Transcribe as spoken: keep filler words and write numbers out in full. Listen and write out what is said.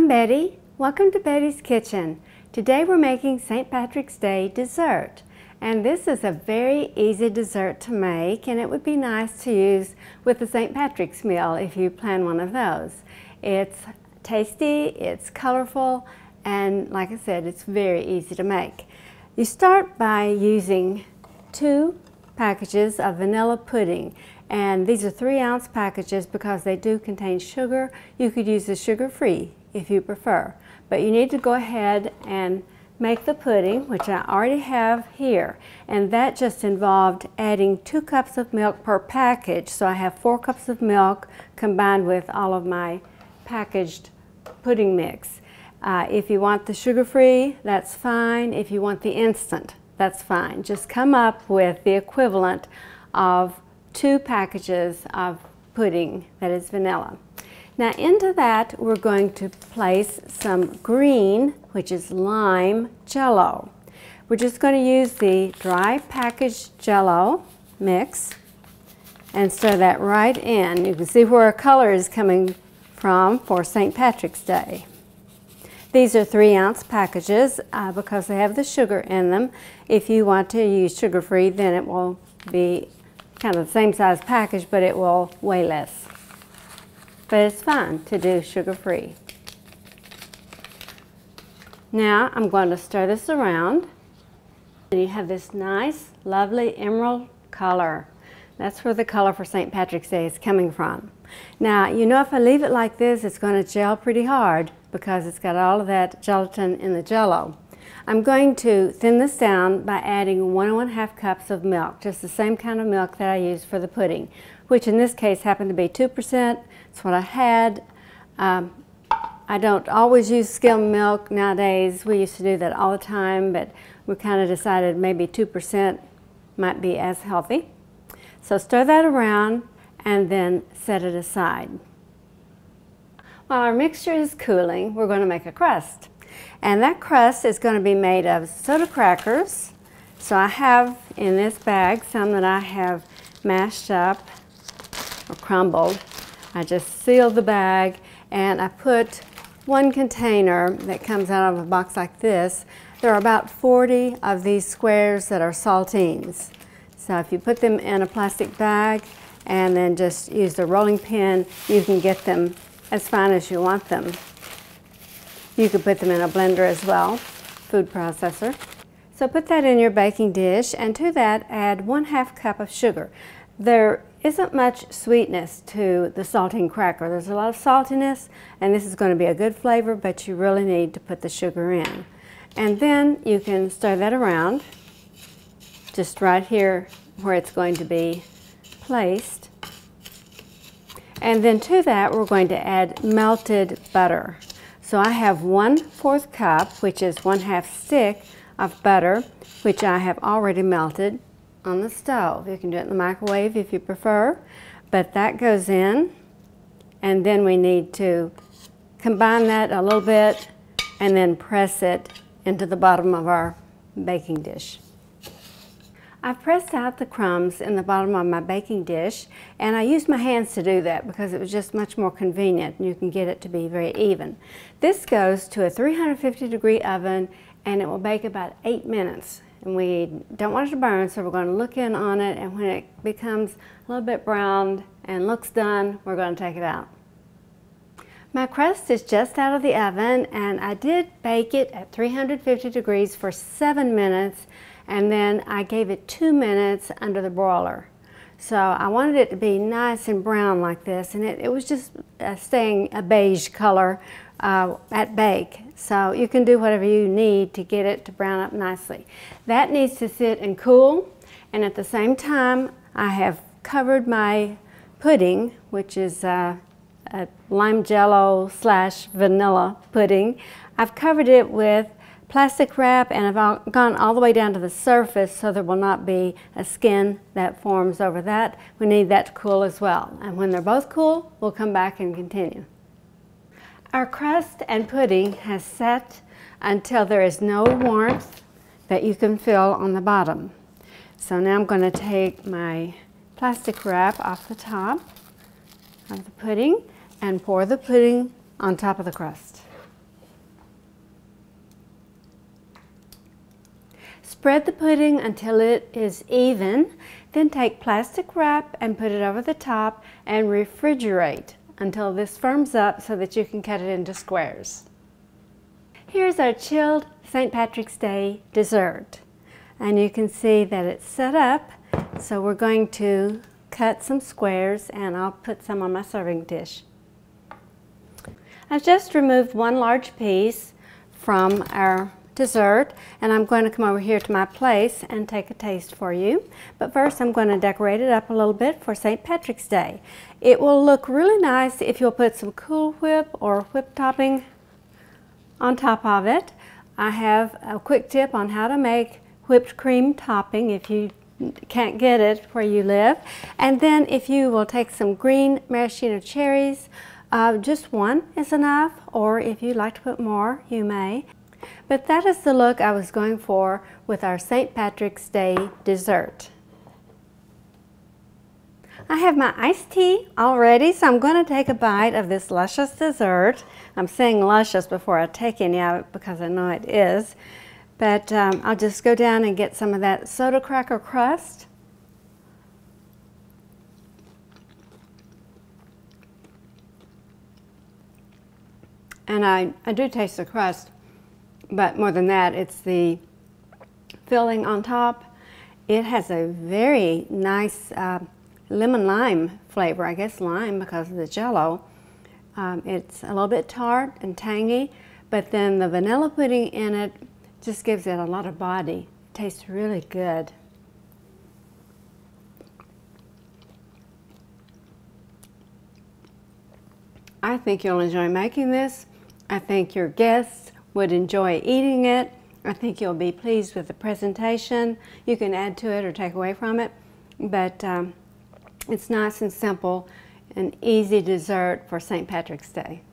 I'm Betty. Welcome to Betty's Kitchen. Today we're making Saint Patrick's Day dessert. And this is a very easy dessert to make, and it would be nice to use with the Saint Patrick's meal if you plan one of those. It's tasty, it's colorful, and like I said, it's very easy to make. You start by using two packages of vanilla pudding. And these are three ounce packages because they do contain sugar. You could use the sugar-free if you prefer. But you need to go ahead and make the pudding, which I already have here. And that just involved adding two cups of milk per package. So I have four cups of milk combined with all of my packaged pudding mix. Uh, if you want the sugar-free, that's fine. If you want the instant, that's fine. Just come up with the equivalent of two packages of pudding that is vanilla. Now into that we're going to place some green, which is lime Jello. We're just going to use the dry packaged Jello mix and stir that right in. You can see where our color is coming from for Saint Patrick's Day. These are three ounce packages uh, because they have the sugar in them. If you want to use sugar-free, then it will be kind of the same size package, but it will weigh less. But it's fine to do sugar-free. Now I'm going to stir this around, and you have this nice, lovely emerald color. That's where the color for Saint Patrick's Day is coming from. Now, you know, if I leave it like this, it's going to gel pretty hard because it's got all of that gelatin in the Jello. I'm going to thin this down by adding one and one half cups of milk, just the same kind of milk that I used for the pudding, which in this case happened to be two percent. It's what I had. Um, I don't always use skim milk nowadays. We used to do that all the time, but we kind of decided maybe two percent might be as healthy. So stir that around and then set it aside. While our mixture is cooling, we're going to make a crust. And that crust is going to be made of soda crackers. So I have in this bag some that I have mashed up or crumbled. I just sealed the bag and I put one container that comes out of a box like this. There are about forty of these squares that are saltines. So if you put them in a plastic bag and then just use the rolling pin, you can get them as fine as you want them. You could put them in a blender as well, food processor. So put that in your baking dish, and to that add one half cup of sugar. There isn't much sweetness to the saltine cracker. There's a lot of saltiness, and this is going to be a good flavor, but you really need to put the sugar in. And then you can stir that around, just right here where it's going to be placed. And then to that we're going to add melted butter. So I have one fourth cup, which is one half stick of butter, which I have already melted on the stove. You can do it in the microwave if you prefer, but that goes in, and then we need to combine that a little bit and then press it into the bottom of our baking dish. I've pressed out the crumbs in the bottom of my baking dish, and I used my hands to do that because it was just much more convenient and you can get it to be very even. This goes to a three hundred fifty degree oven and it will bake about eight minutes. And we don't want it to burn, so we're going to look in on it, and when it becomes a little bit browned and looks done, we're going to take it out. My crust is just out of the oven, and I did bake it at three hundred fifty degrees for seven minutes. And then I gave it two minutes under the broiler. So I wanted it to be nice and brown like this, and it, it was just uh, staying a beige color uh, at bake. So you can do whatever you need to get it to brown up nicely. That needs to sit and cool, and at the same time I have covered my pudding, which is uh, a lime Jello slash vanilla pudding. I've covered it with plastic wrap, and I've all, gone all the way down to the surface so there will not be a skin that forms over that. We need that to cool as well. And when they're both cool, we'll come back and continue. Our crust and pudding has set until there is no warmth that you can feel on the bottom. So now I'm going to take my plastic wrap off the top of the pudding and pour the pudding on top of the crust. Spread the pudding until it is even, then take plastic wrap and put it over the top and refrigerate until this firms up so that you can cut it into squares. Here's our chilled Saint Patrick's Day dessert. And you can see that it's set up, so we're going to cut some squares and I'll put some on my serving dish. I've just removed one large piece from our dessert and I'm going to come over here to my place and take a taste for you. But first I'm going to decorate it up a little bit for Saint Patrick's Day. It will look really nice if you'll put some Cool Whip or whip topping on top of it. I have a quick tip on how to make whipped cream topping if you can't get it where you live. And then if you will take some green maraschino cherries, uh, just one is enough, or if you'd like to put more, you may. But that is the look I was going for with our Saint Patrick's Day dessert. I have my iced tea all ready, so I'm going to take a bite of this luscious dessert. I'm saying luscious before I take any of it because I know it is. But um, I'll just go down and get some of that soda cracker crust. And I, I do taste the crust, but more than that, it's the filling on top. It has a very nice uh, lemon lime flavor. I guess lime because of the Jell-O. Um, it's a little bit tart and tangy, but then the vanilla pudding in it just gives it a lot of body. It tastes really good. I think you'll enjoy making this. I think your guests would enjoy eating it. I think you'll be pleased with the presentation. You can add to it or take away from it, but um, it's nice and simple, an easy dessert for Saint Patrick's Day.